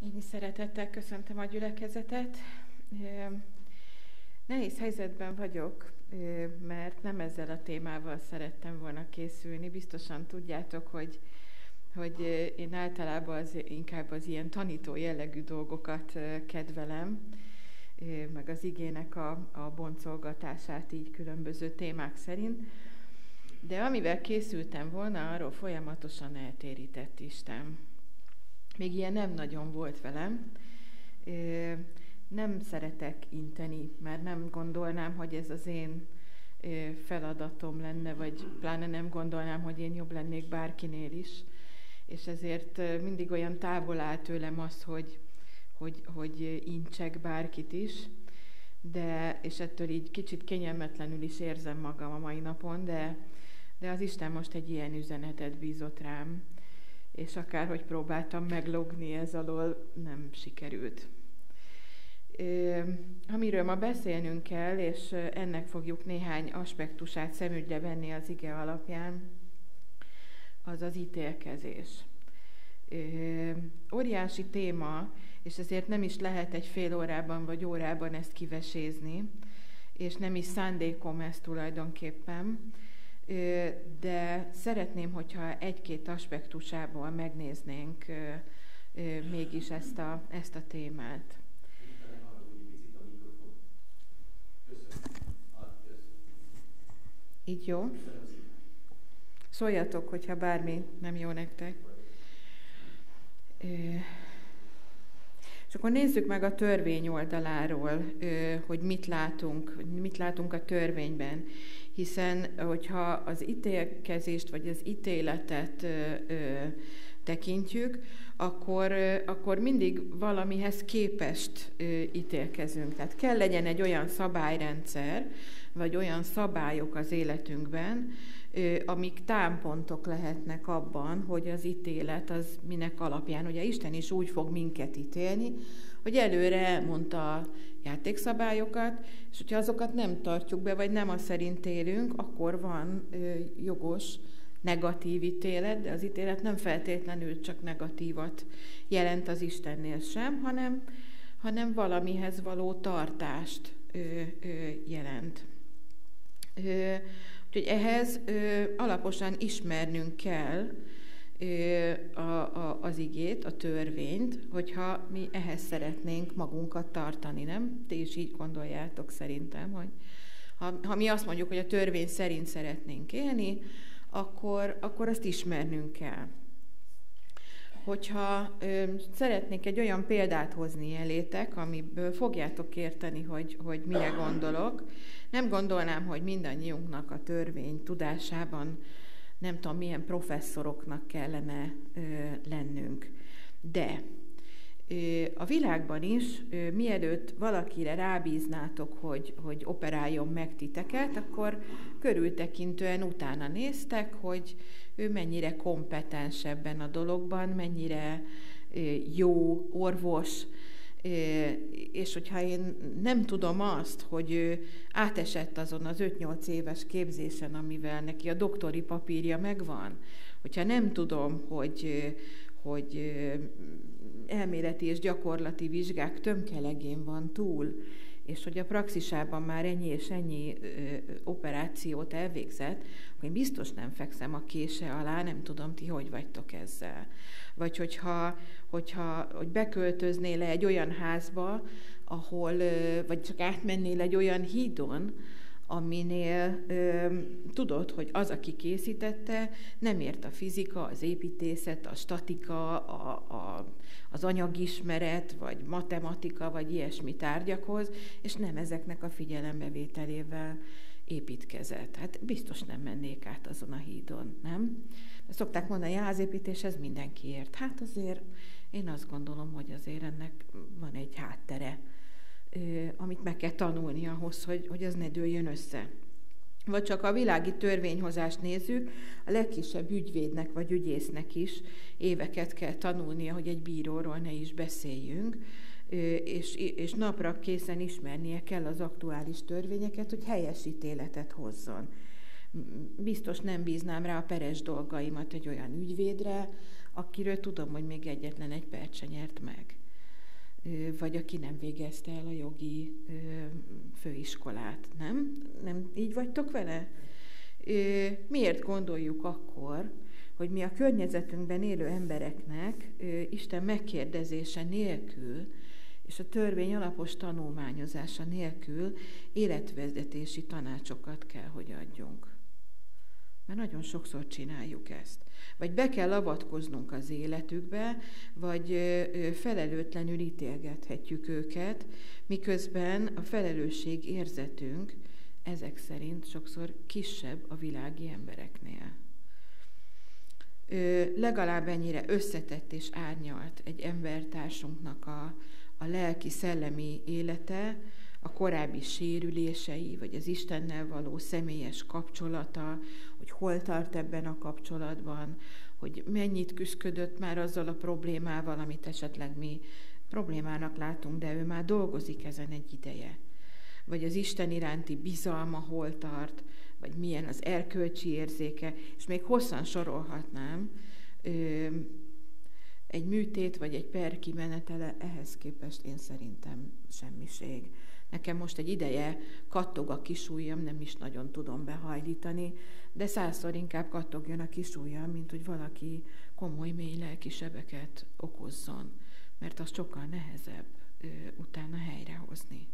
Én is szeretettel köszöntöm a gyülekezetet. Nehéz helyzetben vagyok, mert nem ezzel a témával szerettem volna készülni. Biztosan tudjátok, hogy én általában inkább az ilyen tanító jellegű dolgokat kedvelem, meg az igének a boncolgatását így különböző témák szerint. De amivel készültem volna, arról folyamatosan eltérített Isten. Még ilyen nem nagyon volt velem. Nem szeretek inteni, mert nem gondolnám, hogy ez az én feladatom lenne, vagy pláne nem gondolnám, hogy én jobb lennék bárkinél is. És ezért mindig olyan távol áll tőlem az, hogy intsek bárkit is. És ettől így kicsit kényelmetlenül is érzem magam a mai napon, de az Isten most egy ilyen üzenetet bízott rám, és akárhogy próbáltam meglogni ez alól, nem sikerült. Amiről ma beszélnünk kell, és ennek fogjuk néhány aspektusát szemügyre venni az ige alapján, az az ítélkezés. Óriási téma, és ezért nem is lehet egy fél órában vagy órában ezt kivesézni, és nem is szándékom ez tulajdonképpen, de szeretném, hogyha egy-két aspektusából megnéznénk mégis ezt a témát. Így jó? Szóljatok, hogyha bármi nem jó nektek. És akkor nézzük meg a törvény oldaláról, hogy mit látunk a törvényben. Hiszen, hogyha az ítélkezést vagy az ítéletet tekintjük, akkor mindig valamihez képest ítélkezünk. Tehát kell legyen egy olyan szabályrendszer, vagy olyan szabályok az életünkben, amik támpontok lehetnek abban, hogy az ítélet az minek alapján. Ugye Isten is úgy fog minket ítélni, hogy előre elmondta a játékszabályokat, és hogyha azokat nem tartjuk be, vagy nem az szerint élünk, akkor van jogos negatív ítélet, de az ítélet nem feltétlenül csak negatívat jelent az Istennél sem, hanem valamihez való tartást jelent. Úgyhogy ehhez alaposan ismernünk kell az igét, a törvényt, hogyha mi ehhez szeretnénk magunkat tartani, nem? Ti is így gondoljátok szerintem, hogy ha mi azt mondjuk, hogy a törvény szerint szeretnénk élni, akkor azt ismernünk kell. Hogyha szeretnék egy olyan példát hozni elétek, amiből fogjátok érteni, hogy mire gondolok, nem gondolnám, hogy mindannyiunknak a törvény tudásában nem tudom, milyen professzoroknak kellene lennünk. De a világban is, mielőtt valakire rábíznátok, hogy operáljon meg titeket, akkor körültekintően utána néztek, hogy ő mennyire kompetens ebben a dologban, mennyire jó orvos, és hogyha én nem tudom azt, hogy ő átesett azon az 5-8 éves képzésen, amivel neki a doktori papírja megvan, hogyha nem tudom, hogy elméleti és gyakorlati vizsgák tömkelegén van túl, és hogy a praxisában már ennyi és ennyi operációt elvégzett, akkor én biztos nem fekszem a kése alá, nem tudom, ti hogy vagytok ezzel. Vagy hogy beköltöznél le egy olyan házba, vagy csak átmennél egy olyan hídon, aminél tudod, hogy az, aki készítette, nem ért a fizika, az építészet, a statika, az anyagismeret, vagy matematika, vagy ilyesmi tárgyakhoz, és nem ezeknek a figyelembevételével építkezett. Hát biztos nem mennék át azon a hídon, nem? Szokták mondani, hogy házépítés ez mindenkiért. Hát azért én azt gondolom, hogy azért ennek van egy háttere, amit meg kell tanulni ahhoz, hogy az ne dőljön össze. Vagy csak a világi törvényhozást nézzük, a legkisebb ügyvédnek vagy ügyésznek is éveket kell tanulnia, hogy egy bíróról ne is beszéljünk, és napra készen ismernie kell az aktuális törvényeket, hogy helyes ítéletet hozzon. Biztos nem bíznám rá a peres dolgaimat egy olyan ügyvédre, akiről tudom, hogy még egyetlen egy pert se nyert meg. vagy aki nem végezte el a jogi főiskolát. Nem így vagytok vele? Miért gondoljuk akkor, hogy mi a környezetünkben élő embereknek Isten megkérdezése nélkül és a törvény alapos tanulmányozása nélkül életvezetési tanácsokat kell, hogy adjunk? Mert nagyon sokszor csináljuk ezt. Vagy be kell avatkoznunk az életükbe, vagy felelőtlenül ítélgethetjük őket, miközben a felelősség érzetünk ezek szerint sokszor kisebb a világi embereknél. Legalább ennyire összetett és árnyalt egy embertársunknak a lelki-szellemi élete, a korábbi sérülései, vagy az Istennel való személyes kapcsolata, hogy hol tart ebben a kapcsolatban, hogy mennyit küszködött már azzal a problémával, amit esetleg mi problémának látunk, de ő már dolgozik ezen egy ideje. Vagy az Isten iránti bizalma hol tart, vagy milyen az erkölcsi érzéke, és még hosszan sorolhatnám, egy műtét vagy egy per kimenetele ehhez képest én szerintem semmiség. Nekem most egy ideje kattog a kisujjam, nem is nagyon tudom behajlítani, de 100-szor inkább kattogjon a kisujjam, mint hogy valaki komoly, mély lelki sebeket okozzon, mert az sokkal nehezebb utána helyrehozni.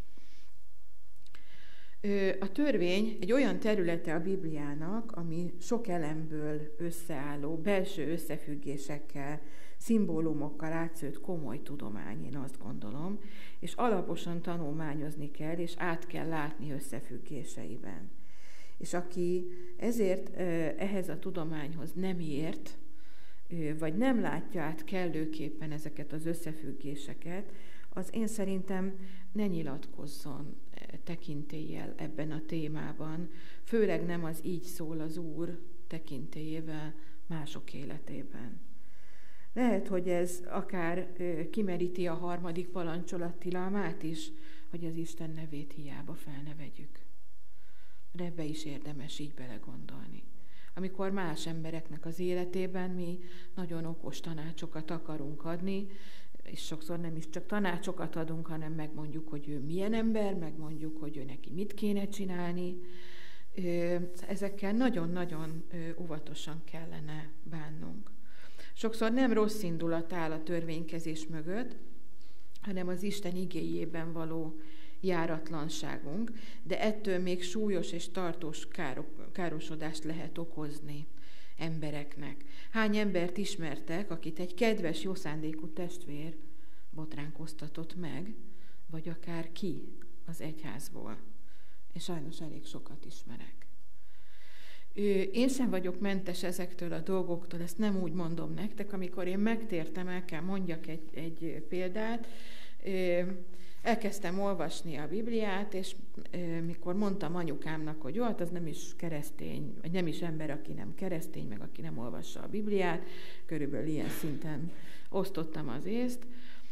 A törvény egy olyan területe a Bibliának, ami sok elemből összeálló, belső összefüggésekkel, szimbólumokkal átszőtt komoly tudomány, én azt gondolom, és alaposan tanulmányozni kell, és át kell látni összefüggéseiben. És aki ezért ehhez a tudományhoz nem ért, vagy nem látja át kellőképpen ezeket az összefüggéseket, az én szerintem ne nyilatkozzon tekintéllyel ebben a témában, főleg nem az így szól az Úr tekintélyével mások életében. Lehet, hogy ez akár kimeríti a 3. parancsolat tilalmát is, hogy az Isten nevét hiába fel ne vegyük. De ebbe is érdemes így belegondolni. Amikor más embereknek az életében mi nagyon okos tanácsokat akarunk adni, és sokszor nem is csak tanácsokat adunk, hanem megmondjuk, hogy ő milyen ember, megmondjuk, hogy ő neki mit kéne csinálni. Ezekkel nagyon-nagyon óvatosan kellene bánnunk. Sokszor nem rossz indulat áll a törvénykezés mögött, hanem az Isten igéjében való járatlanságunk, de ettől még súlyos és tartós károsodást lehet okozni embereknek. Hány embert ismertek, akit egy kedves, jó szándékú testvér botránkoztatott meg, vagy akár ki az egyházból. És sajnos elég sokat ismerek. Én sem vagyok mentes ezektől a dolgoktól, ezt nem úgy mondom nektek, amikor én megtértem, el kell mondjak egy példát. Elkezdtem olvasni a Bibliát, és mikor mondtam anyukámnak, hogy jó, hát az nem is keresztény, vagy nem is ember, aki nem keresztény, meg aki nem olvassa a Bibliát, körülbelül ilyen szinten osztottam az észt,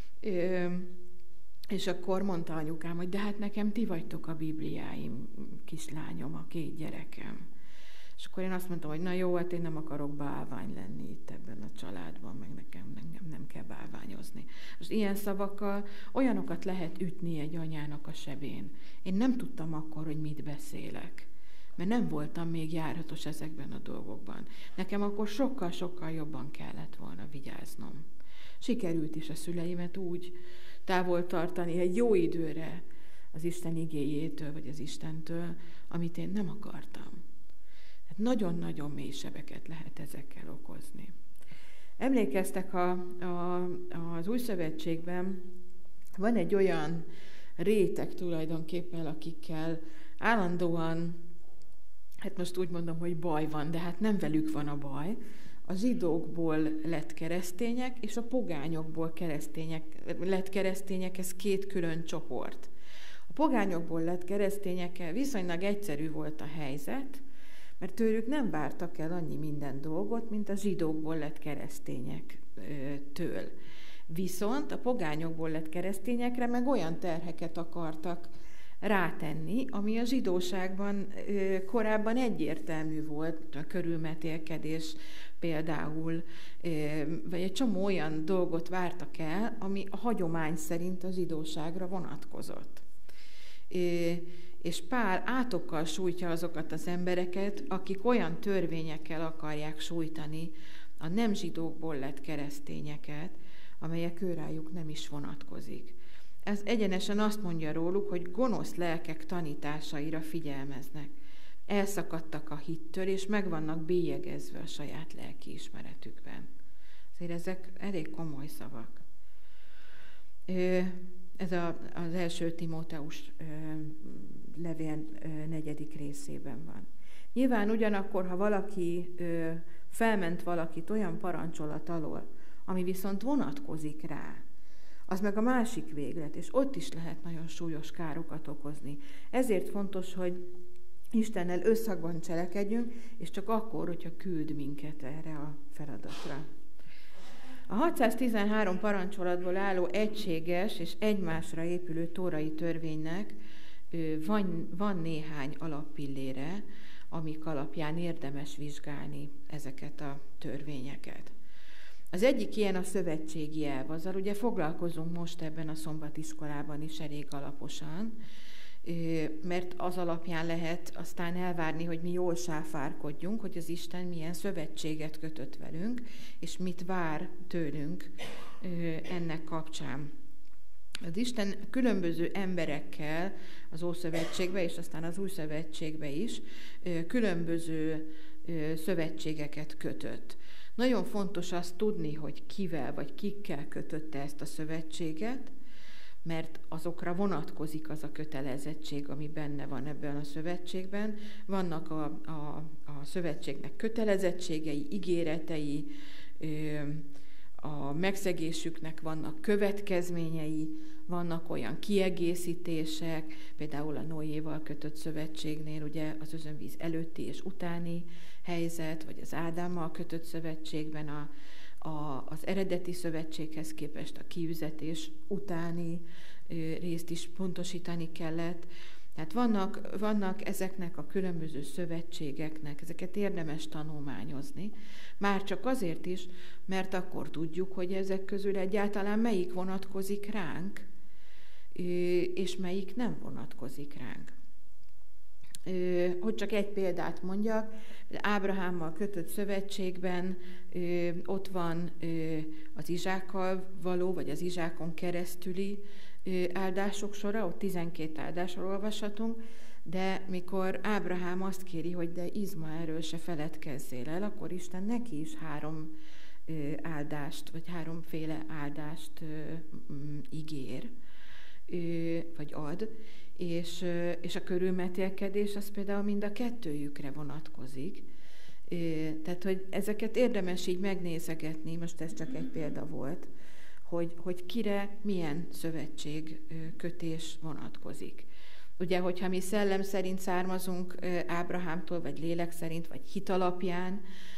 és akkor mondta anyukám, hogy de hát nekem ti vagytok a Bibliáim, kislányom, a 2 gyerekem. És akkor én azt mondtam, hogy na jó, hát én nem akarok bálvány lenni itt ebben a családban, meg nekem nem kell bálványozni. Most ilyen szavakkal olyanokat lehet ütni egy anyának a sebén. Én nem tudtam akkor, hogy mit beszélek, mert nem voltam még járatos ezekben a dolgokban. Nekem akkor sokkal-sokkal jobban kellett volna vigyáznom. Sikerült is a szüleimet úgy távol tartani egy jó időre az Isten igéjétől, vagy az Istentől, amit én nem akartam. Nagyon-nagyon mély sebeket lehet ezekkel okozni. Emlékeztek, az Új Szövetségben van egy olyan réteg tulajdonképpen, akikkel állandóan, hát most úgy mondom, hogy baj van, de hát nem velük van a baj. A zsidókból lett keresztények, és a pogányokból lett keresztények, ez 2 külön csoport. A pogányokból lett keresztényekkel viszonylag egyszerű volt a helyzet, mert tőlük nem vártak el annyi minden dolgot, mint a zsidókból lett keresztényektől. Viszont a pogányokból lett keresztényekre meg olyan terheket akartak rátenni, ami a zsidóságban korábban egyértelmű volt, a körülmetélkedés például, vagy egy csomó olyan dolgot vártak el, ami a hagyomány szerint a zsidóságra vonatkozott. És Pál átokkal sújtja azokat az embereket, akik olyan törvényekkel akarják sújtani a nem zsidókból lett keresztényeket, amelyek őrájuk nem is vonatkozik. Ez egyenesen azt mondja róluk, hogy gonosz lelkek tanításaira figyelmeznek. Elszakadtak a hittől, és meg vannak bélyegezve a saját lelkiismeretükben. Azért ezek elég komoly szavak. Ez az első Timóteus levél 4. részében van. Nyilván ugyanakkor, ha valaki felment valakit olyan parancsolat alól, ami viszont vonatkozik rá, az meg a másik véglet, és ott is lehet nagyon súlyos károkat okozni. Ezért fontos, hogy Istennel összhangban cselekedjünk, és csak akkor, hogyha küld minket erre a feladatra. A 613 parancsolatból álló egységes és egymásra épülő tórai törvénynek van néhány alappillére, amik alapján érdemes vizsgálni ezeket a törvényeket. Az egyik ilyen a szövetségi elv, azzal ugye foglalkozunk most ebben a szombatiskolában is elég alaposan, mert az alapján lehet aztán elvárni, hogy mi jól sáfárkodjunk, hogy az Isten milyen szövetséget kötött velünk, és mit vár tőlünk ennek kapcsán. Az Isten különböző emberekkel az Ószövetségbe, és aztán az Új Szövetségbe is különböző szövetségeket kötött. Nagyon fontos azt tudni, hogy kivel vagy kikkel kötötte ezt a szövetséget, mert azokra vonatkozik az a kötelezettség, ami benne van ebben a szövetségben. Vannak a szövetségnek kötelezettségei, ígéretei, a megszegésüknek vannak következményei, vannak olyan kiegészítések, például a Noéval kötött szövetségnél ugye az özönvíz előtti és utáni helyzet, vagy az Ádámmal kötött szövetségben az eredeti szövetséghez képest a kiüzetés utáni részt is pontosítani kellett. Tehát vannak ezeknek a különböző szövetségeknek, ezeket érdemes tanulmányozni. Már csak azért is, mert akkor tudjuk, hogy ezek közül egyáltalán melyik vonatkozik ránk, és melyik nem vonatkozik ránk. Hogy csak egy példát mondjak, Ábrahámmal kötött szövetségben ott van az Izsákkal való, vagy az Izsákon keresztüli áldások sora, ott 12 áldásról olvashatunk, de mikor Ábrahám azt kéri, hogy de Izmaelről se feledkezzél el, akkor Isten neki is 3 áldást, vagy 3-féle áldást ígér, vagy ad, és a körülmetélkedés az például mind a kettőjükre vonatkozik. Tehát, hogy ezeket érdemes így megnézegetni, most ez csak egy példa volt, hogy kire milyen szövetségkötés vonatkozik. Ugye, hogyha mi szellem szerint származunk Ábrahámtól, vagy lélek szerint, vagy hit alapján,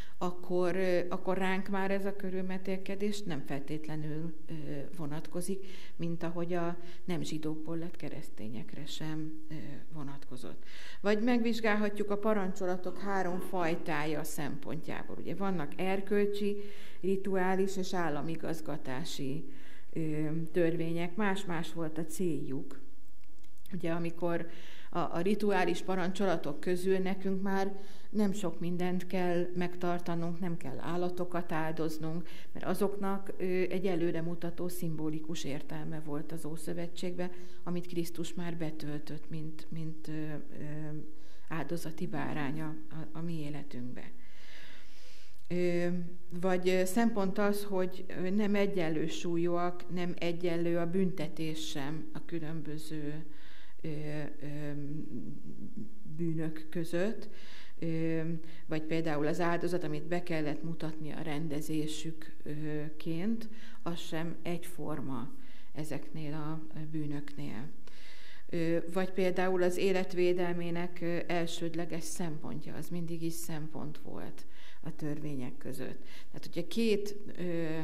akkor ránk már ez a körülmetélkedés nem feltétlenül vonatkozik, mint ahogy a nem zsidókból lett keresztényekre sem vonatkozott. Vagy megvizsgálhatjuk a parancsolatok 3 fajtája szempontjából. Ugye vannak erkölcsi, rituális és államigazgatási törvények, más-más volt a céljuk. Ugye amikor a rituális parancsolatok közül nekünk már nem sok mindent kell megtartanunk, nem kell állatokat áldoznunk, mert azoknak egy előremutató szimbolikus értelme volt az Ószövetségben, amit Krisztus már betöltött, mint áldozati báránya a mi életünkbe. Vagy szempont az, hogy nem egyenlő súlyúak, nem egyenlő a büntetés sem a különböző bűnök között, vagy például az áldozat, amit be kellett mutatni a rendezésükként, az sem egyforma ezeknél a bűnöknél. Vagy például az életvédelmének elsődleges szempontja, az mindig is szempont volt a törvények között. Tehát, hogyha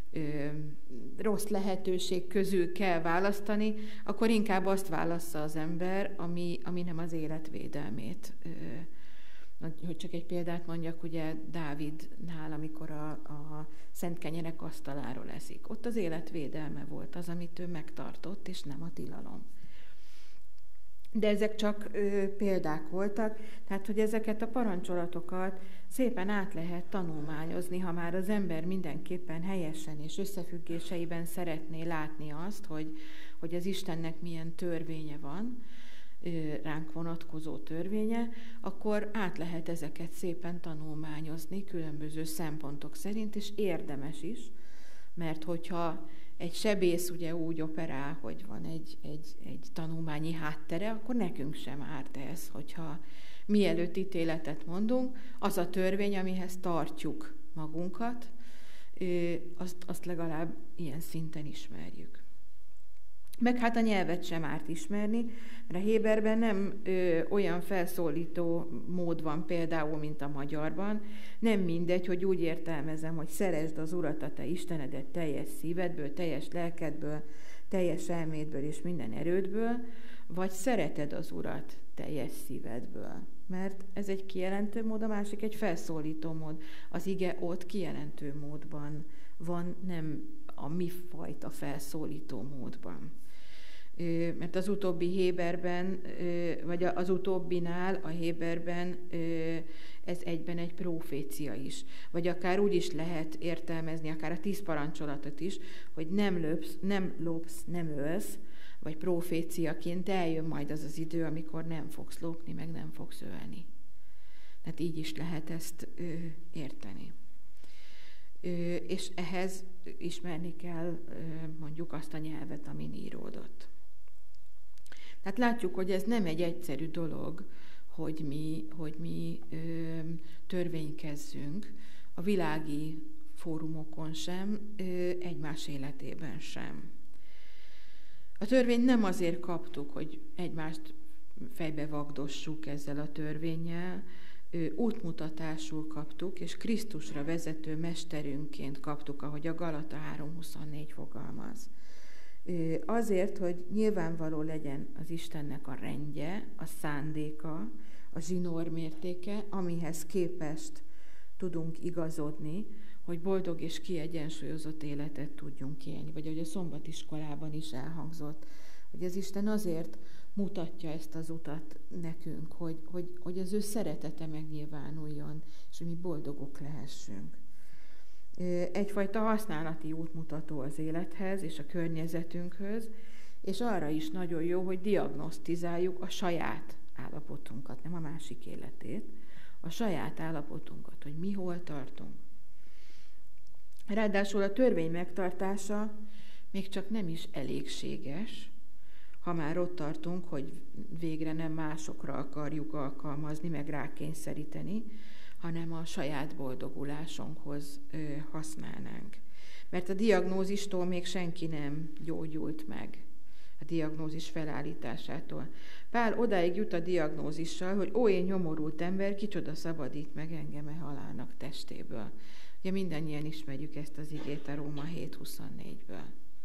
rossz lehetőség közül kell választani, akkor inkább azt válassza az ember, ami nem az életvédelmét. Hogy csak egy példát mondjak, ugye Dávidnál, amikor a szent kenyerek asztaláról eszik. Ott az életvédelme volt az, amit ő megtartott, és nem a tilalom. De ezek csak példák voltak, tehát hogy ezeket a parancsolatokat szépen át lehet tanulmányozni, ha már az ember mindenképpen helyesen és összefüggéseiben szeretné látni azt, hogy az Istennek milyen törvénye van, ránk vonatkozó törvénye, akkor át lehet ezeket szépen tanulmányozni különböző szempontok szerint, és érdemes is, mert hogyha egy sebész ugye úgy operál, hogy van egy tanulmányi háttere, akkor nekünk sem árt ez, hogyha mielőtt ítéletet mondunk, az a törvény, amihez tartjuk magunkat, azt legalább ilyen szinten ismerjük. Meg hát a nyelvet sem árt ismerni, mert a héberben nem olyan felszólító mód van például, mint a magyarban. Nem mindegy, hogy úgy értelmezem, hogy szeresd az Urat, a te Istenedet teljes szívedből, teljes lelkedből, teljes elmédből és minden erődből, vagy szereted az Urat teljes szívedből. Mert ez egy kijelentő mód, a másik egy felszólító mód. Az ige ott kijelentő módban van, nem a mi fajta felszólító módban. Mert az utóbbi héberben, vagy az utóbbinál a héberben ez egyben egy profécia is. Vagy akár úgy is lehet értelmezni, akár a 10 parancsolatot is, hogy nem lopsz, nem ölsz, vagy proféciaként eljön majd az az idő, amikor nem fogsz lopni, meg nem fogsz ölni. Tehát így is lehet ezt érteni. És ehhez ismerni kell mondjuk azt a nyelvet, amin íródott. Tehát látjuk, hogy ez nem egy egyszerű dolog, hogy mi törvénykezzünk a világi fórumokon sem, egymás életében sem. A törvényt nem azért kaptuk, hogy egymást fejbe vagdossuk ezzel a törvénnyel, útmutatásul kaptuk, és Krisztusra vezető mesterünkként kaptuk, ahogy a Galata 3.24 fogalmaz. Azért, hogy nyilvánvaló legyen az Istennek a rendje, a szándéka, a zsinór mértéke, amihez képest tudunk igazodni, hogy boldog és kiegyensúlyozott életet tudjunk élni. Vagy ahogy a szombatiskolában is elhangzott, hogy az Isten azért mutatja ezt az utat nekünk, hogy az ő szeretete megnyilvánuljon, és hogy mi boldogok lehessünk. Egyfajta használati útmutató az élethez és a környezetünkhöz, és arra is nagyon jó, hogy diagnosztizáljuk a saját állapotunkat, nem a másik életét, a saját állapotunkat, hogy mi hol tartunk. Ráadásul a törvény megtartása még csak nem is elégséges, ha már ott tartunk, hogy végre nem másokra akarjuk alkalmazni, meg rákényszeríteni, hanem a saját boldogulásunkhoz használnánk. Mert a diagnózistól még senki nem gyógyult meg, a diagnózis felállításától. Pál odáig jut a diagnózissal, hogy ó, én nyomorult ember, kicsoda szabadít meg engem halálnak testéből. Ugye mindannyian ismerjük ezt az igét a Róma 7.24-ből.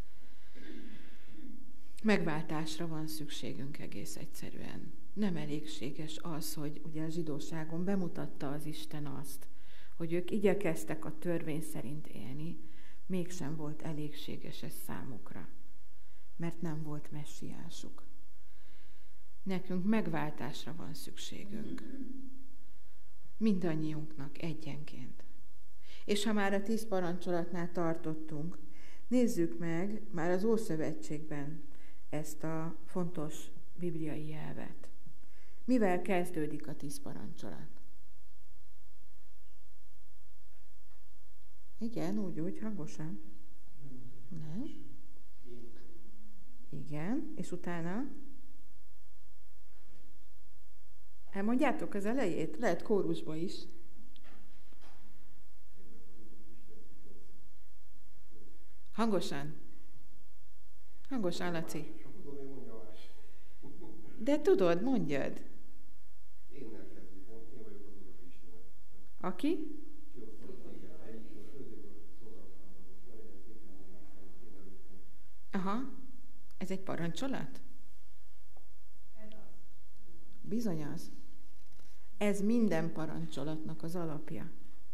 Megváltásra van szükségünk egész egyszerűen. Nem elégséges az, hogy ugye a zsidóságon bemutatta az Isten azt, hogy ők igyekeztek a törvény szerint élni, mégsem volt elégséges ez számukra, mert nem volt messiásuk. Nekünk megváltásra van szükségünk. Mindannyiunknak egyenként. És ha már a 10 parancsolatnál tartottunk, nézzük meg már az Ószövetségben ezt a fontos bibliai elvet. Mivel kezdődik a 10 parancsolat? Igen, úgy, hangosan. Nem? Igen, és utána? Elmondjátok az elejét? Lehet kórusba is. Hangosan. Hangosan, Laci. De tudod, mondjad. Aki? Aha, ez egy parancsolat? Bizony az. Ez minden parancsolatnak az alapja.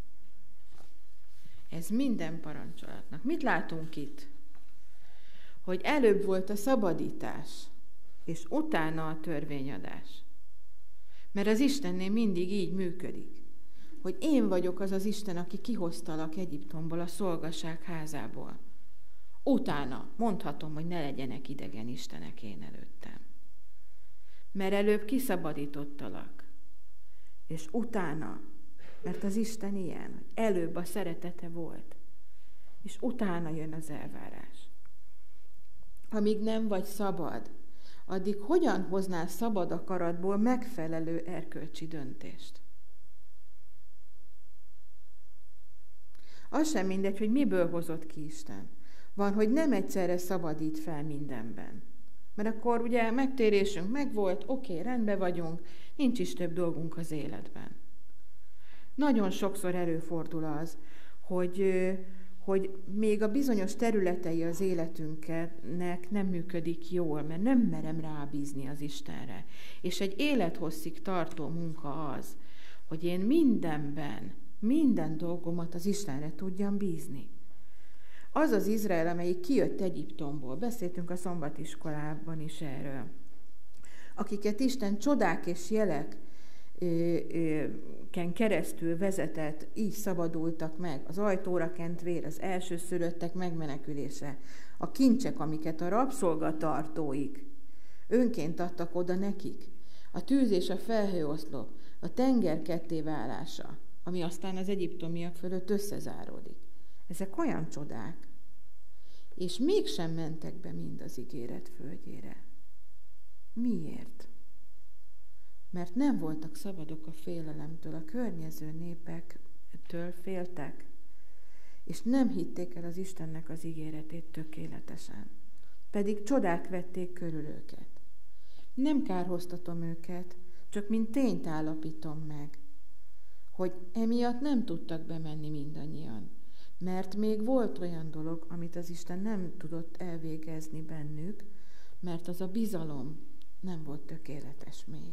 Ez minden parancsolatnak. Mit látunk itt? Hogy előbb volt a szabadítás, és utána a törvényadás. Mert az Istennél mindig így működik, hogy én vagyok az az Isten, aki kihoztalak Egyiptomból, a szolgaság házából. Utána mondhatom, hogy ne legyenek idegen istenek én előttem. Mert előbb kiszabadítottalak, és utána, mert az Isten ilyen, hogy előbb a szeretete volt, és utána jön az elvárás. Amíg nem vagy szabad, addig hogyan hoznál szabad akaratból megfelelő erkölcsi döntést? Az sem mindegy, hogy miből hozott ki Isten. Van, hogy nem egyszerre szabadít fel mindenben. Mert akkor ugye megtérésünk megvolt, oké, rendben vagyunk, nincs is több dolgunk az életben. Nagyon sokszor előfordul az, hogy még a bizonyos területei az életünknek nem működik jól, mert nem merem rábízni az Istenre. És egy élethosszig tartó munka az, hogy én minden dolgomat az Istenre tudjam bízni. Az az Izrael, amelyik kijött Egyiptomból, beszéltünk a szombatiskolában is erről, akiket Isten csodák és jeleken keresztül vezetett, így szabadultak meg, az ajtóra kent vér, az elsőszülöttek megmenekülése, a kincsek, amiket a rabszolgatartóik önként adtak oda nekik, a tűz és a felhőoszlop, a tenger kettéválása, ami aztán az egyiptomiak fölött összezáródik. Ezek olyan csodák, és mégsem mentek be mind az ígéret földjére. Miért? Mert nem voltak szabadok a félelemtől, a környező népektől féltek, és nem hitték el az Istennek az ígéretét tökéletesen. Pedig csodák vették körül őket. Nem kárhoztatom őket, csak mint tényt állapítom meg, hogy emiatt nem tudtak bemenni mindannyian. Mert még volt olyan dolog, amit az Isten nem tudott elvégezni bennük, mert az a bizalom nem volt tökéletes még.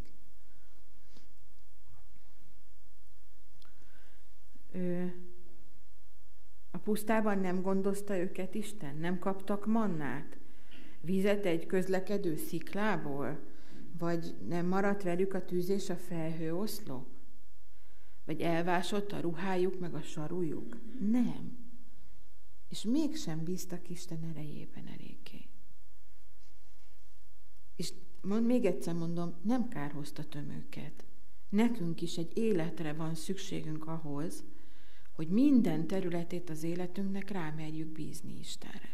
A pusztában nem gondozta őket Isten? Nem kaptak mannát? Vizet egy közlekedő sziklából? Vagy nem maradt velük a tűz és a felhőoszlop? Vagy elvásott a ruhájuk meg a sarújuk? Nem. És mégsem bíztak Isten erejében eléggé. És még egyszer mondom, nem kárhoztatom őket. Nekünk is egy életre van szükségünk ahhoz, hogy minden területét az életünknek rámerjük bízni Istenre.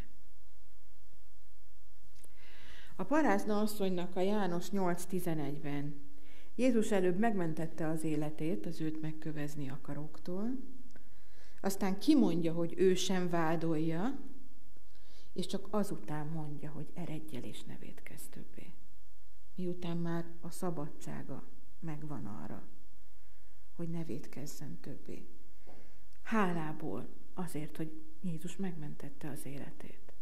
A parázna asszonynak a János 8:11-ben Jézus előbb megmentette az életét az őt megkövezni akaróktól, aztán kimondja, hogy ő sem vádolja, és csak azután mondja, hogy eredj el és ne vétkezz többé. Miután már a szabadsága megvan arra, hogy ne vétkezzen többé. Hálából azért, hogy Jézus megmentette az életét.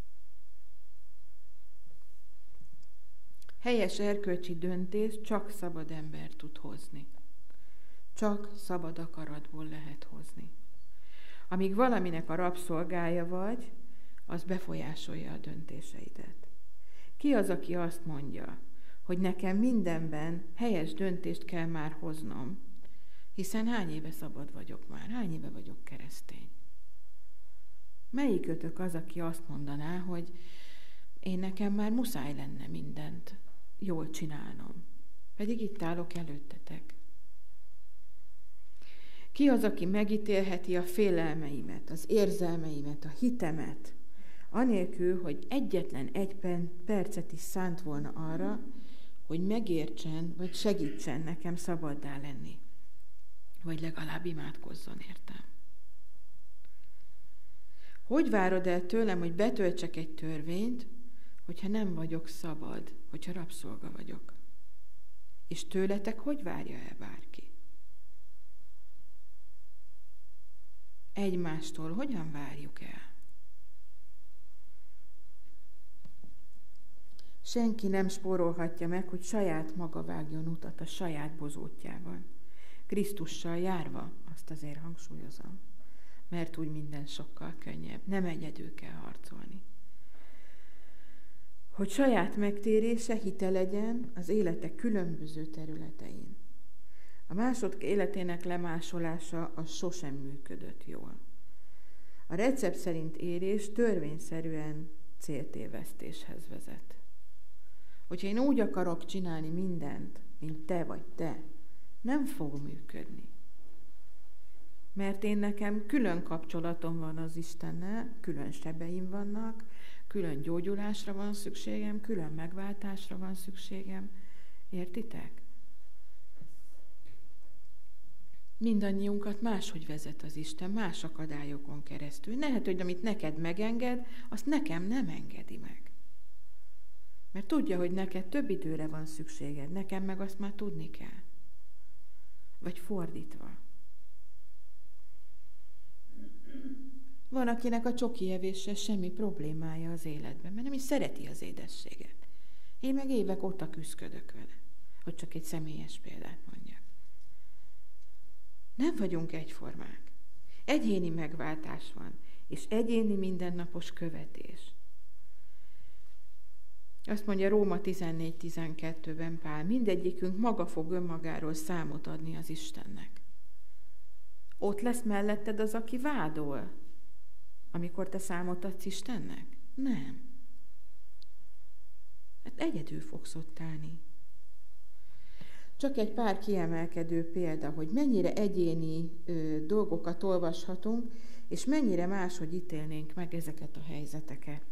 Helyes erkölcsi döntést csak szabad ember tud hozni. Csak szabad akaratból lehet hozni. Amíg valaminek a rabszolgája vagy, az befolyásolja a döntéseidet. Ki az, aki azt mondja, hogy nekem mindenben helyes döntést kell már hoznom, hiszen hány éve szabad vagyok már, hány éve vagyok keresztény? Melyikötök az, aki azt mondaná, hogy én nekem már muszáj lenne mindent jól csinálnom, pedig itt állok előttetek? Ki az, aki megítélheti a félelmeimet, az érzelmeimet, a hitemet, anélkül, hogy egyetlen egy percet is szánt volna arra, hogy megértsen, vagy segítsen nekem szabaddá lenni, vagy legalább imádkozzon értem. Hogy várod el tőlem, hogy betöltsek egy törvényt, hogyha nem vagyok szabad, hogyha rabszolga vagyok? És tőletek hogy várja el bárki? Egymástól hogyan várjuk el? Senki nem spórolhatja meg, hogy saját maga vágjon utat a saját bozótjában. Krisztussal járva, azt azért hangsúlyozom, mert úgy minden sokkal könnyebb. Nem egyedül kell harcolni. Hogy saját megtérése hite legyen az élete különböző területein. A mások életének lemásolása az sosem működött jól. A recept szerint érés törvényszerűen céltévesztéshez vezet. Hogyha én úgy akarok csinálni mindent, mint te vagy te, nem fog működni. Mert nekem külön kapcsolatom van az Istennel, külön sebeim vannak, külön gyógyulásra van szükségem, külön megváltásra van szükségem. Értitek? Mindannyiunkat máshogy vezet az Isten, más akadályokon keresztül. Lehet, hogy amit neked megenged, azt nekem nem engedi meg. Mert tudja, hogy neked több időre van szükséged, nekem meg azt már tudni kell. Vagy fordítva. Van, akinek a csoki evéssel semmi problémája az életben, mert nem is szereti az édességet. Én meg évek óta küszködök vele, hogy csak egy személyes példát mondjak. Nem vagyunk egyformák. Egyéni megváltás van, és egyéni mindennapos követés. Azt mondja Róma 14:12-ben Pál, mindegyikünk maga fog önmagáról számot adni az Istennek. Ott lesz melletted az, aki vádol, amikor te számot adsz Istennek? Nem. Hát egyedül fogsz ott állni. Csak egy pár kiemelkedő példa, hogy mennyire egyéni dolgokat olvashatunk, és mennyire máshogy ítélnénk meg ezeket a helyzeteket.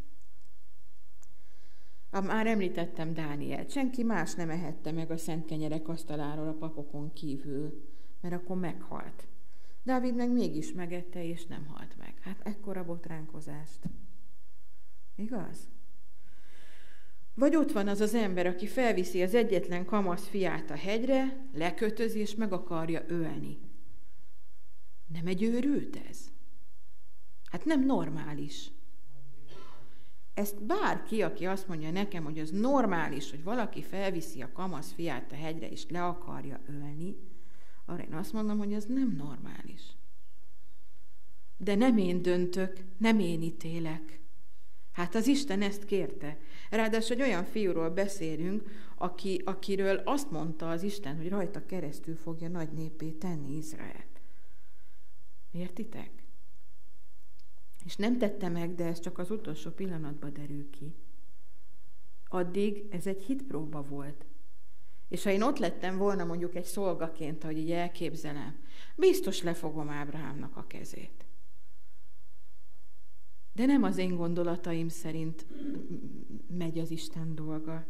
Már említettem Dánielt. Senki más nem ehette meg a szent kenyerek asztaláról a papokon kívül, mert akkor meghalt. Dávid meg mégis megette, és nem halt meg. Hát ekkora botránkozást. Igaz? Vagy ott van az az ember, aki felviszi az egyetlen kamasz fiát a hegyre, lekötözi, és meg akarja ölni. Nem egy őrült ez? Hát nem normális. Ezt bárki, aki azt mondja nekem, hogy az normális, hogy valaki felviszi a kamasz fiát a hegyre, és le akarja ölni, arra én azt mondom, hogy ez nem normális. De nem én döntök, nem én ítélek. Hát az Isten ezt kérte. Ráadásul egy olyan fiúról beszélünk, akiről azt mondta az Isten, hogy rajta keresztül fogja nagy népé tenni Izraelt. Értitek? És nem tette meg, de ez csak az utolsó pillanatban derül ki. Addig ez egy hitpróba volt. És ha én ott lettem volna mondjuk egy szolgaként, ahogy így elképzelem, biztos lefogom Ábrahámnak a kezét. De nem az én gondolataim szerint megy az Isten dolga.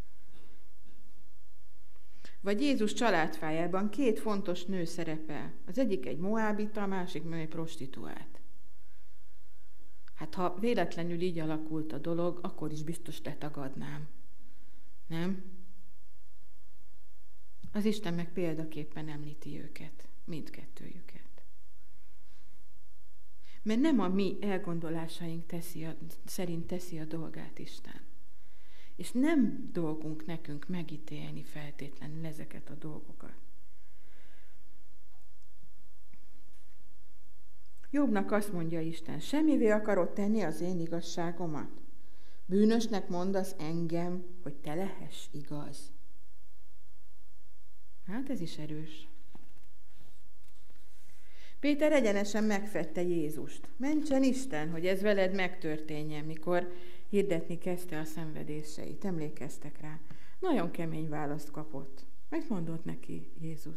Vagy Jézus családfájában 2 fontos nő szerepel. Az egyik egy moábita, a másik meg egy prostituált. Hát ha véletlenül így alakult a dolog, akkor is biztos letagadnám. Nem? Az Isten meg példaképpen említi őket, mindkettőjüket. Mert nem a mi elgondolásaink szerint teszi a dolgát Isten. És nem dolgunk nekünk megítélni feltétlenül ezeket a dolgokat. Jobbnak azt mondja Isten, semmivé akarod tenni az én igazságomat? Bűnösnek mondasz engem, hogy te lehess igaz. Hát ez is erős. Péter egyenesen megfedte Jézust. Mentsen Isten, hogy ez veled megtörténjen, mikor hirdetni kezdte a szenvedéseit. Emlékeztek rá. Nagyon kemény választ kapott. Mit mondott neki Jézus?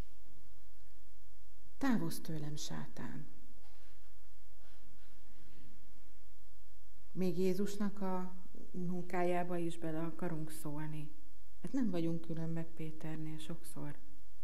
Távozz tőlem, sátán. Még Jézusnak a munkájába is bele akarunk szólni. Hát nem vagyunk különbek Péternél sokszor.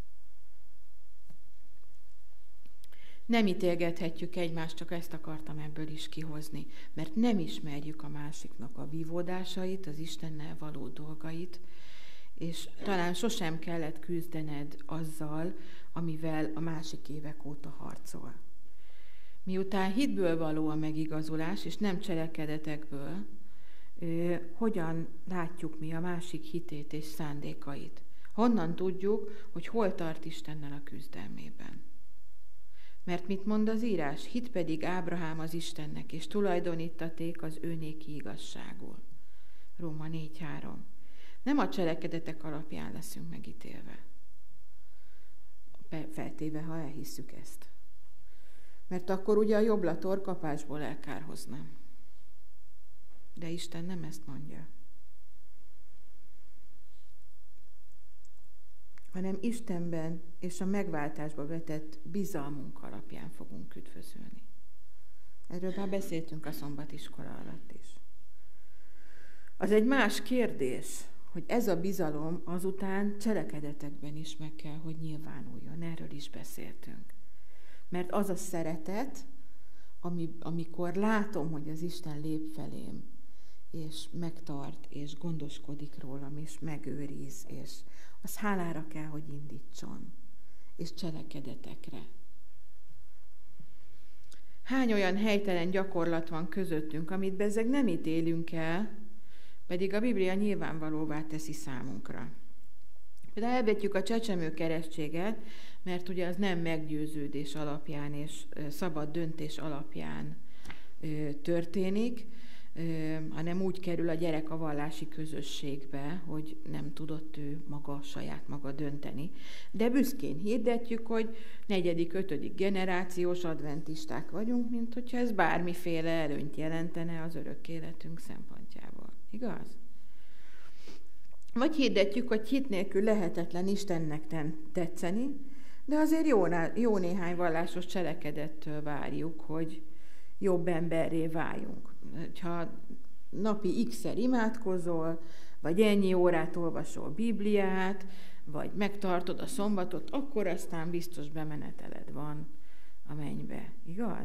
Nem ítélgethetjük egymást, csak ezt akartam ebből is kihozni, mert nem ismerjük a másiknak a vívódásait, az Istennel való dolgait, és talán sosem kellett küzdened azzal, amivel a másik évek óta harcol. Miután hitből való a megigazulás, és nem cselekedetekből, hogyan látjuk mi a másik hitét és szándékait. Honnan tudjuk, hogy hol tart Istennel a küzdelmében. Mert mit mond az írás? Hit pedig Ábrahám az Istennek, és tulajdoníttaték az ő néki igazságul. Róma 4:3. Nem a cselekedetek alapján leszünk megítélve. Feltéve, ha elhisszük ezt. Mert akkor ugye a jobblator kapásból elkárhozna. De Isten nem ezt mondja. Hanem Istenben és a megváltásba vetett bizalmunk alapján fogunk üdvözülni. Erről már beszéltünk a szombatiskola alatt is. Az egy más kérdés, hogy ez a bizalom azután cselekedetekben is meg kell, hogy nyilvánuljon. Erről is beszéltünk. Mert az a szeretet, amikor látom, hogy az Isten lép felém, és megtart, és gondoskodik rólam, és megőriz, és az hálára kell, hogy indítson, és cselekedetekre. Hány olyan helytelen gyakorlat van közöttünk, amit bezzeg nem ítélünk el, pedig a Biblia nyilvánvalóvá teszi számunkra. Például elvetjük a csecsemő keresztséget, mert ugye az nem meggyőződés alapján és szabad döntés alapján történik, hanem úgy kerül a gyerek a vallási közösségbe, hogy nem tudott ő saját maga dönteni. De büszkén hirdetjük, hogy 4., 5. generációs adventisták vagyunk, mint hogyha ez bármiféle előnyt jelentene az örök életünk szempontjából. Igaz? Vagy hirdetjük, hogy hit nélkül lehetetlen Istennek tetszeni, de azért jó néhány vallásos cselekedettől várjuk, hogy jobb emberré váljunk. Ha napi x-szer imádkozol, vagy ennyi órát olvasol Bibliát, vagy megtartod a szombatot, akkor aztán biztos bemeneteled van a mennybe. Igaz?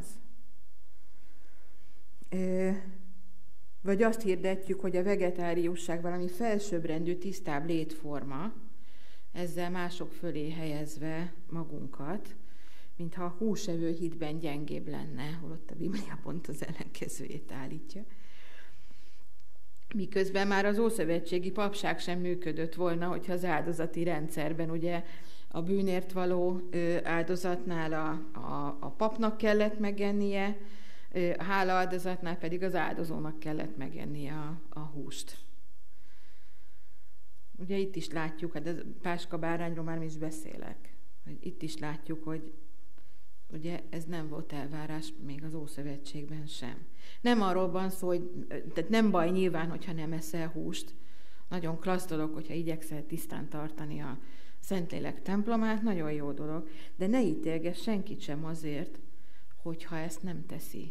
Vagy azt hirdetjük, hogy a vegetáriusság valami felsőbbrendű, tisztább létforma, ezzel mások fölé helyezve magunkat, mintha a húsevő hitben gyengébb lenne, holott a Biblia pont az ellenkezőjét állítja. Miközben már az ószövetségi papság sem működött volna, hogyha az áldozati rendszerben ugye a bűnért való áldozatnál a papnak kellett megennie, a hálaáldozatnál pedig az áldozónak kellett megennie a húst. Ugye itt is látjuk, hát a páska bárányról már is beszélek, hogy itt is látjuk, hogy ugye ez nem volt elvárás még az Ószövetségben sem. Nem arról van szó, hogy tehát nem baj nyilván, hogyha nem eszel húst. Nagyon klassz dolog, hogyha igyekszel tisztán tartani a Szentlélek templomát, nagyon jó dolog. De ne ítélgess senkit sem azért, hogyha ezt nem teszi.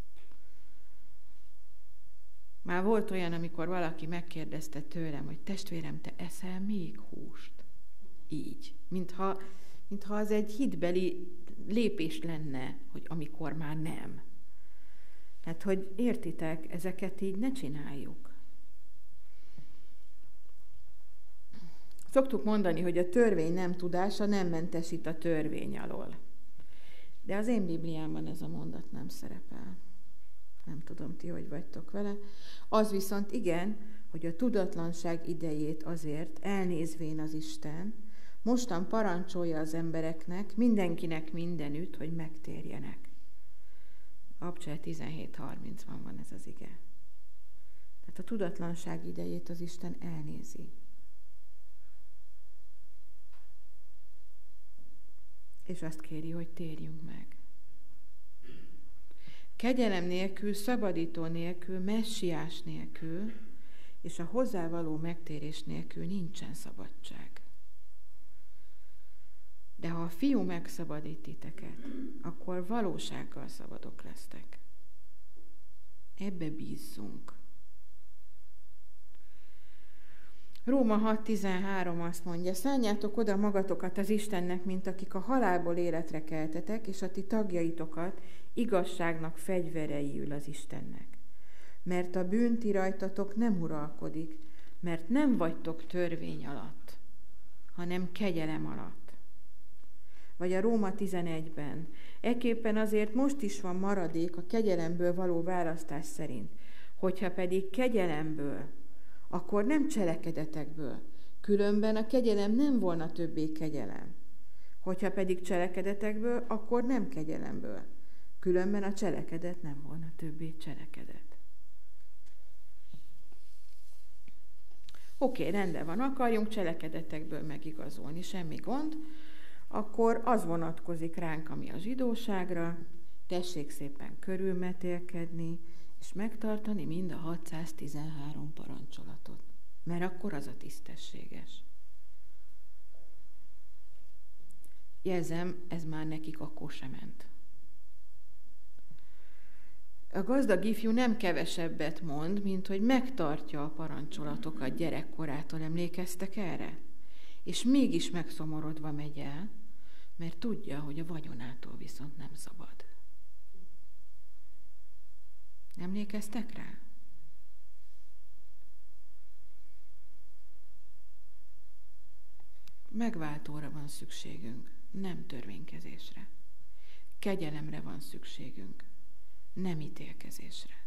Már volt olyan, amikor valaki megkérdezte tőlem, hogy testvérem, te eszel még húst? Így. Mintha az egy hitbeli lépés lenne, hogy amikor már nem. Hát, hogy értitek, ezeket így ne csináljuk. Szoktuk mondani, hogy a törvény nem tudása nem mentesít a törvény alól. De az én Bibliámban ez a mondat nem szerepel. Nem tudom, ti hogy vagytok vele. Az viszont igen, hogy a tudatlanság idejét azért elnézvén az Isten, mostan parancsolja az embereknek, mindenkinek mindenütt, hogy megtérjenek. Abcsel 17:30-ban van ez az ige. Tehát a tudatlanság idejét az Isten elnézi. És azt kéri, hogy térjünk meg. Kegyelem nélkül, szabadító nélkül, messiás nélkül, és a hozzávaló megtérés nélkül nincsen szabadság. De ha a Fiú megszabadít titeket, akkor valósággal szabadok lesztek. Ebbe bízzunk. Róma 6:13 azt mondja, szánjátok oda magatokat az Istennek, mint akik a halálból életre keltetek, és a ti tagjaitokat igazságnak fegyvereiül az Istennek. Mert a bűn ti rajtatok nem uralkodik, mert nem vagytok törvény alatt, hanem kegyelem alatt. Vagy a Róma 11-ben. Ekképpen azért most is van maradék a kegyelemből való választás szerint, Hogyha pedig kegyelemből, akkor nem cselekedetekből, különben a kegyelem nem volna többé kegyelem. Hogyha pedig cselekedetekből, akkor nem kegyelemből, különben a cselekedet nem volna többé cselekedet. Oké, rendben van, akarjunk cselekedetekből megigazolni, semmi gond, akkor az vonatkozik ránk, ami a zsidóságra, tessék szépen körülmetélkedni, és megtartani mind a 613 parancsolatot, mert akkor az a tisztességes. Jelzem, ez már nekik akkor sem ment. A gazdag ifjú nem kevesebbet mond, mint hogy megtartja a parancsolatokat gyerekkorától, emlékeztek erre? És mégis megszomorodva megy el, mert tudja, hogy a vagyonától viszont nem szabad. Emlékeztek rá? Megváltóra van szükségünk, nem törvénykezésre. Kegyelemre van szükségünk, nem ítélkezésre.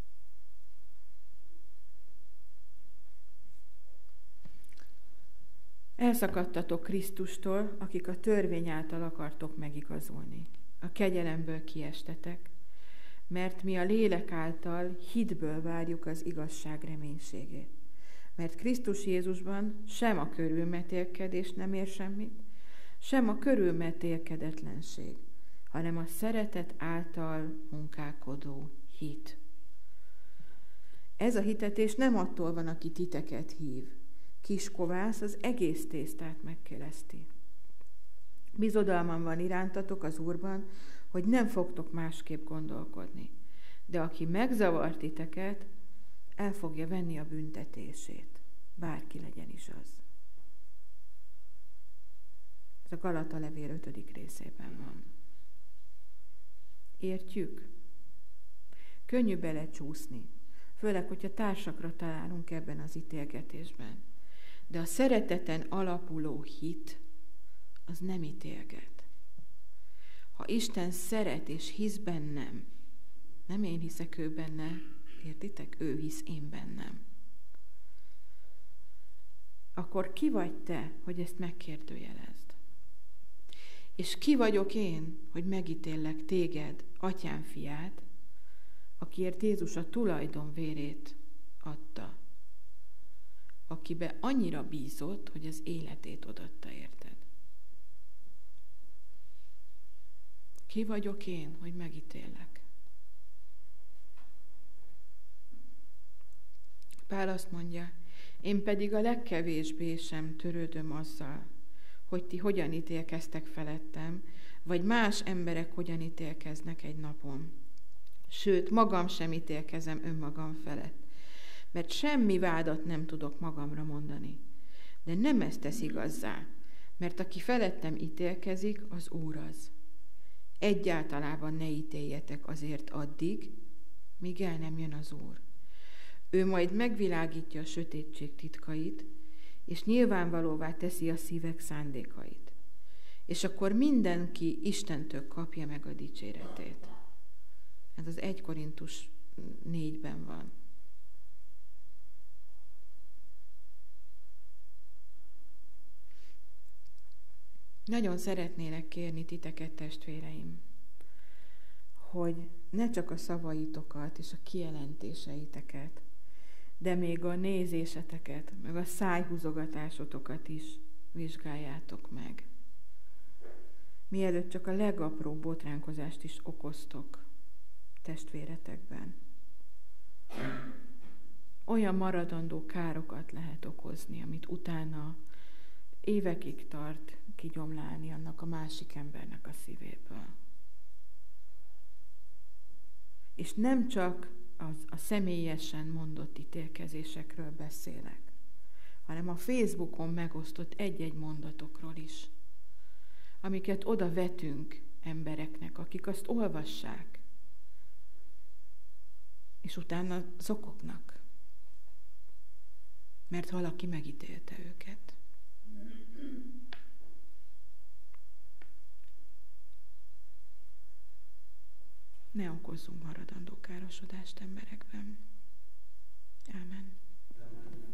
Elszakadtatok Krisztustól, akik a törvény által akartok megigazolni. A kegyelemből kiestetek, mert mi a lélek által hitből várjuk az igazság reménységét. Mert Krisztus Jézusban sem a körülmetélkedés nem ér semmit, sem a körülmetélkedetlenség, hanem a szeretet által munkálkodó hit. Ez a hitetés nem attól van, aki titeket hív. Kis kovász az egész tésztát megkeleszti. Bizodalmam van irántatok az Úrban, hogy nem fogtok másképp gondolkodni. De aki megzavar titeket, el fogja venni a büntetését. Bárki legyen is az. Ez a Galata levél 5. részében van. Értjük? Könnyű belecsúszni, főleg, hogyha társakra találunk ebben az ítélgetésben. De a szereteten alapuló hit, az nem ítélget. Ha Isten szeret és hisz bennem, nem én hiszek ő benne, értitek? Ő hisz én bennem. Akkor ki vagy te, hogy ezt megkérdőjelezd? És ki vagyok én, hogy megítéllek téged, atyám fiát, akiért Jézus a tulajdonvérét adta, akibe annyira bízott, hogy az életét odaadta, érted? Ki vagyok én, hogy megítéllek? Pál azt mondja, én pedig a legkevésbé sem törődöm azzal, hogy ti hogyan ítélkeztek felettem, vagy más emberek hogyan ítélkeznek egy napon. Sőt, magam sem ítélkezem önmagam felett, mert semmi vádat nem tudok magamra mondani. De nem ezt tesz igazzá, mert aki felettem ítélkezik, az Úr az. Egyáltalában ne ítéljetek azért addig, míg el nem jön az Úr. Ő majd megvilágítja a sötétség titkait, és nyilvánvalóvá teszi a szívek szándékait. És akkor mindenki Istentől kapja meg a dicséretét. Ez az 1 Korintus 4-ben van. Nagyon szeretnélek kérni titeket, testvéreim, hogy ne csak a szavaitokat és a kijelentéseiteket, de még a nézéseteket, meg a szájhúzogatásotokat is vizsgáljátok meg. Mielőtt csak a legapróbb botránkozást is okoztok testvéretekben. Olyan maradandó károkat lehet okozni, amit utána évekig tart kigyomlálni annak a másik embernek a szívéből. És nem csak a személyesen mondott ítélkezésekről beszélek, hanem a Facebookon megosztott egy-egy mondatokról is, amiket oda vetünk embereknek, akik azt olvassák, és utána zokognak, mert valaki megítélte őket. Ne okozzunk maradandó károsodást emberekben. Ámen.